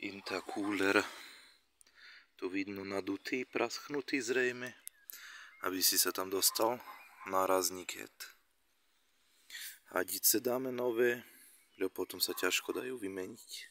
intercooler. Tu vidno nadutý, prasknutý zrejme, aby si sa tam dostal nárazník head. Hadice dáme nové, lebo potom sa ťažko dajú vymeniť.